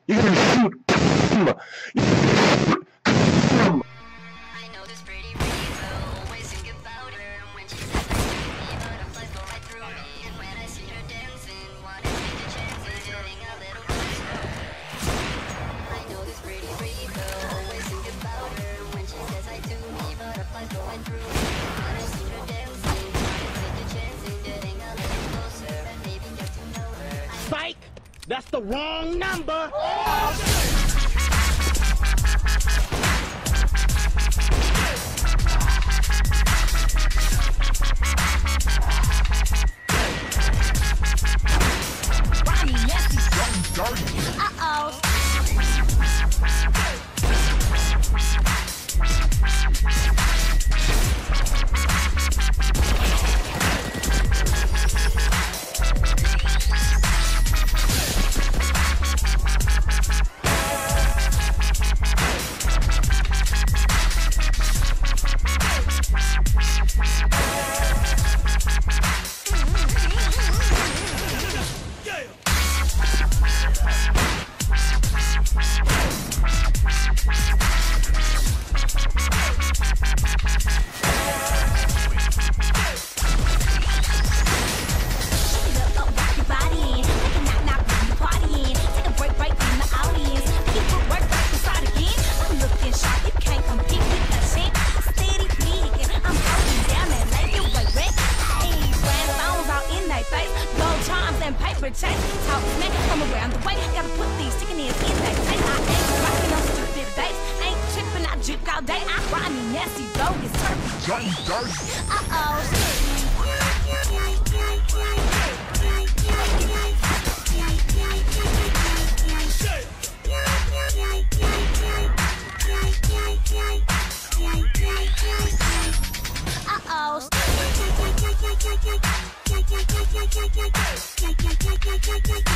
You can shoot. You I know this pretty girl, always think about her. When she says I see me, butterflies go right through me. And when I see her dancing, wanna take a chance and getting a little closer. I know this pretty girl, always think about her. When she says I do me, butterflies going through me. When I see her dancing, wanna take a chance and getting a little closer. And maybe get to know her. Psych! That's the wrong number! Paper chase, talk smack from around the way. Gotta put these chicken ears in that tape. I ain't rockin' on stupid bass. Ain't trippin', I juke all day. I ride me nasty, bogus, turkey. Uh-oh.